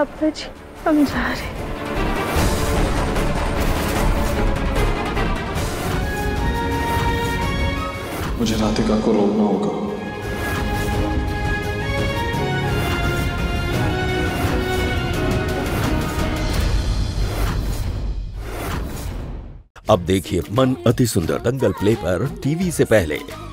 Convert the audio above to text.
पापा जी हम जा रहे हैं। मुझे राधिका को रोकना होगा। अब देखिए मन अति सुंदर दंगल प्ले पर टीवी से पहले।